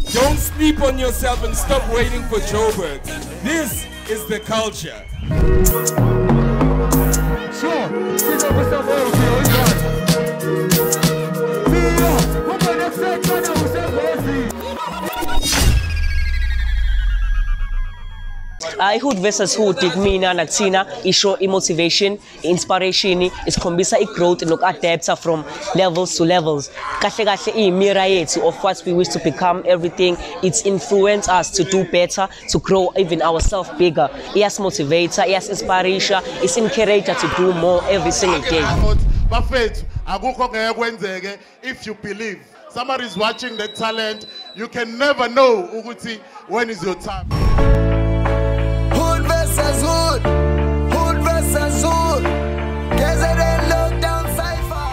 Don't sleep on yourself and stop waiting for Joburg. This is the culture. Hood versus Hood mina nathina isho motivation, inspiration, isikhombisa growth noku-adapta from levels to levels. Kahle kahle mirror yethu of what we wish to become, everything. It's influence us to do better, to grow even ourselves bigger. Yes, motivator, yes, inspiration, it's encourager to do more every single day. If you believe somebody is watching the talent, you can never know when is your time. Hood versus Hood, Hood versus Hood, KZN lockdown cypher.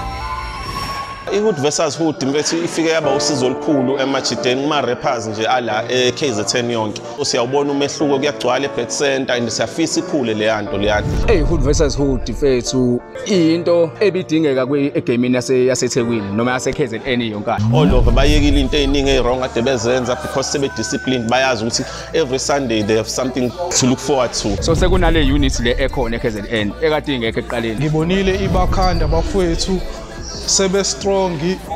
Hood versus Hood mfethu ifike yaba usizo olukhulu emajideni kuma rappers nje ala KZN yonke. Siyawubona umehluko kuyagcwala eBet Center and siyafisa ikhule le yanto le yanto. Hood versus Hood mfethu into ebidingeka kwegaming yaseThekwini noma yase KZN yonkana. All over bayekile into eziningi ezwrong ade bezenza because sebe disciplined bayazi ukuthi every Sunday they have something to look forward to. So sekunale unit le ekhona eKZN ekade ingekho eqaleni. Ngibonile ibakhanda bafowethu sebe strong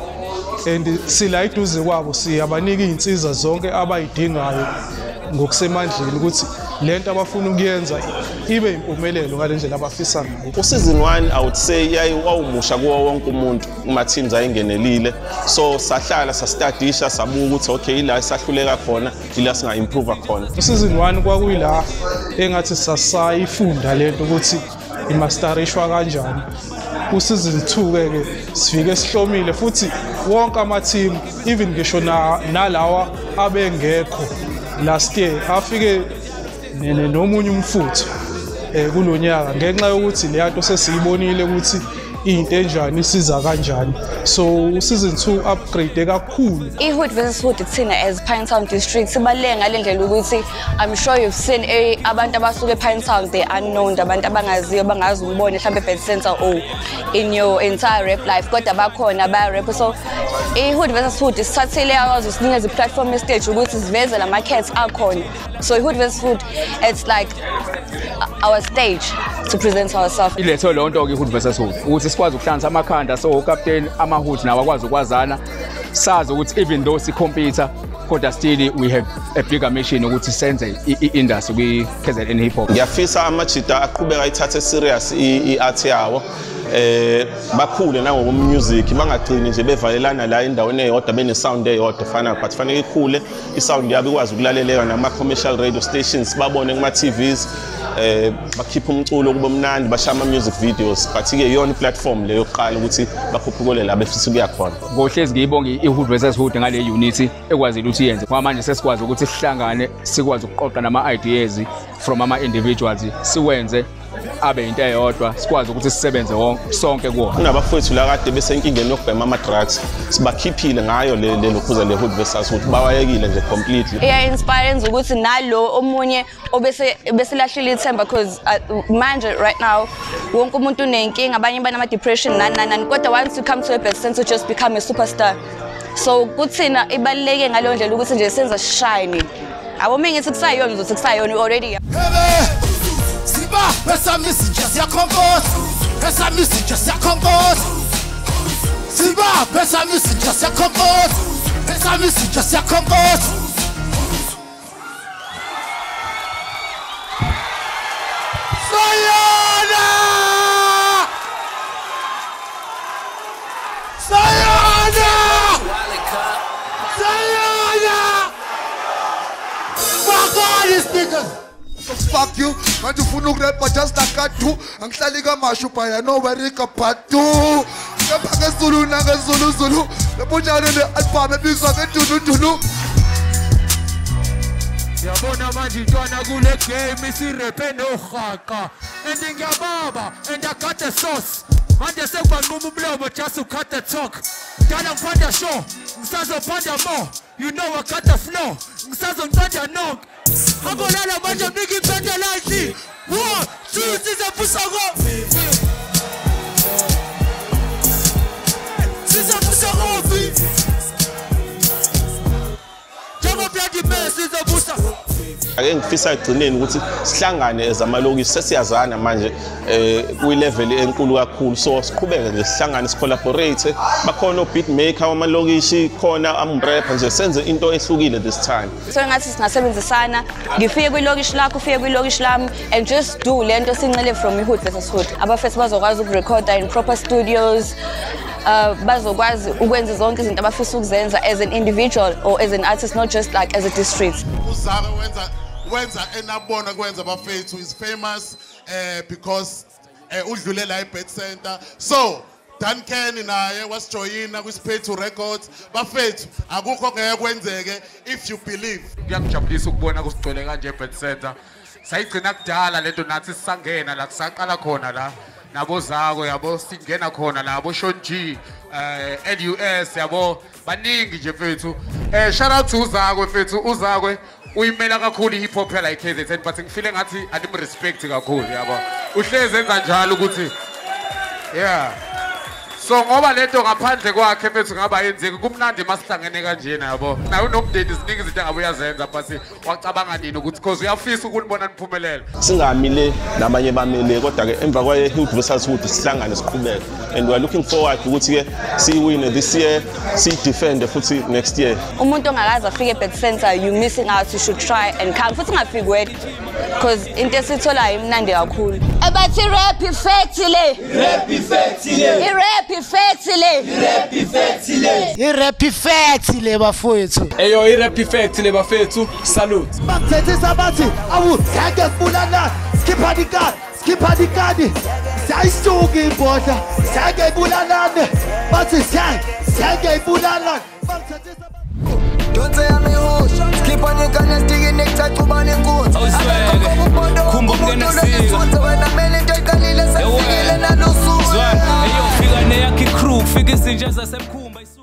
and sila iduze kwabo siyabanika izinsiza zonke abayidingayo ngokusemandleni ukuthi lento abafuna ukuyenza ibe impumelelo ngalendlela abafisa ngayo. Season 1 I would say yawumusha kuwo wonke umuntu kuma teams ayingenelile, so sahlala sastudisha sabuka ukuthi okay ila isahluleka khona ila singa improve khona. Season 1 kwakuyila engathi sasayifunda lento ukuthi imasterishwa kanjani. Season 2 ke sifike sihlomile futhi wonke ama team even ngisho nalawa abengekho last year afike nomunye umfutho kulonyaka ngenxa yokuthi le yanto sesiyibonile ukuthi into enjani isiza kanjani. So season 2 upgrade kakhulu. Hood versus Hood thina as Pinetown district sibaleke ngalendlela ukuthi I'm sure you've seen abantu abasuke ePinetown, they unknown, abantu abangaziyo bangazi umbone mhlawumbe eBet Center or in your entire rap life kodwa bakhona ba rap. So Hood versus Hood isithathele yazo sinikeza iplatform stage ukuthi siveze lama cats akhona. So Hood versus Hood, it's like our stage to present ourselves. Iletho lonto ke Hood versus Hood ukuthi sikwazi ukuhlanganisa amakhanda, so captain amahood nawo akwazi ukwazana, sazi ukuthi even though si compete kodwa still we have a bigger mission ukuthi senze i-industry kwi-KZN hip hop. Ngiyafisa amajita aqhubeka ayithathe serious i-art yawo, bakhule nangomusic bangagcini nje bevalelana la endaweni eyodwa bene sound eyodwa fana but fanele ikhule isound yabo ikwazi ukulaleleka nama commercial radio stations, babone kuma TVs, bakhipha umculo kuba mnandi, bashaya music videos, but ke yona platform leyo yokuqala ukuthi bakhuphukele la befisa ukuya khona. Ngohlezi ngiyibonga iHood versus Hood ngale unity ekwazi ukuthi yenze ngoba manje sesikwazi ukuthi sihlangane sikwazi ukuqoqa nama ideas from ama individuals siwenze abe into eyodwa, sikwazi ukuthi sisebenze wonke sonke kuona. Kunabafowethu la kade besenkingeni yokubhema ama drugs sibakhiphile ngayo le lokhuza le Hood versus Hood bawayekile nje completely. Inspiring ukuthi nalo omunye obeselahlile ithemba because manje right now wonke umuntu unenkinga, abanye banama depression nani kodwa once you come to a Bet Center just become a superstar. So kuthina ibaluleke ngalo ndlela ukuthi nje senza shine. Awume ngithi kusayona uzothi kusayona already. Siba pesa message ya comfort, pesa message ya comfort. Siba pesa message ya comfort, pesa message ya comfort. Sayona! Sayona! Sayona! Fuck all these niggas! Fuck you, man you funu rap just like I do. Angihlali kamashupa ya no worry kapatu. Ngapha Zulu nanga Zulu. Lebonjana le alpha ebizwa ngeDulu. Yabona manje intwana kule game isirepe nohaka. And ngiyababa and I got the sauce. Manje sekubanquma umlomo just to cut the talk. Dala ngipanda show, ngisazopanda more. You know I got the flow. Ngisazonqanda knock. Habolala manje bigi penda lightly. 1 2 siza pusako. Siza pusako. bloody mess izobusa. Ake ngifisa egcineni ukuthi sihlangane ezamalokishi sesiyazana manje kwi-level enkulu kakhulu so siqhubeke nje sihlangane collaborate bakhona beat maker wamalokishi khona amrapper nje senze into ehlukile this time. So ngathi singasebenzisana ngifike kwilokishi lakho ufike kwilokishi lami and just do lento sincele from ihood versus hood. Abafethu bazokwazi ukurecorda in proper studios. Bazokwazi ukwenza zonke izinto abafisa ukuzenza as an individual or as an artist, not just like as a district. Uzaka wenza enabona kwenza bafethu is famous because udlule la eBet Center. So Duncan naye wasijoyina kwiSphethu Records. Bafethu akukho ngeke kwenzeke if you believe. Ngiyakujabulisa ukubona kusigcwele kanje eBet Center. Sayigcina kudala lento nathi sisangena la kusaqala khona la. Nabo Zako yabo singena khona la abo Sean G LUS yabo baningi nje mfethu shout out to Uzakwe mfethu Uzakwe uyimela kakhulu hip hop la KZN but ngifile ngathi alimrespect kakhulu yabo uhleze enza njalo ukuthi yeah so ngoba lento ngaphandle kwakhe mfethu ngaba yenzeki kumnandi masihlangene kanjena yabo nayo nomdeni ziningi izinto ngabe uyazenza but wacabanga nini ukuthi because uyafisa ukunibona niphumelela singamile nabanye bamile kodwa ke emva kwaye Hood versus Hood sihlangane siqhubeke and we are looking forward ukuthi ke siwine this year si defend futhi next year. Umuntu ongakaze afike eBet Center you missing out, you should try and come futhi ngafiki wethu because into esitholayo imnandi kakhulu. Abathi rap effect le I-rap effect le bafowethu. Eyo i-rap effect le bafethu salute. Bakuthethisa bathi awu ngeke sibulala skipha dikadi sayisuka ibhodla ngeke ibulalane bathi ngeke ibulalane. Don't say I'm a host. Keep on your gun and stick in next time to ban and go. Kumbo ngena siga. When I'm in the Galila, I'm feeling I know so. Eyo fika ne yakhe crew, fika izinja zasemkhumba.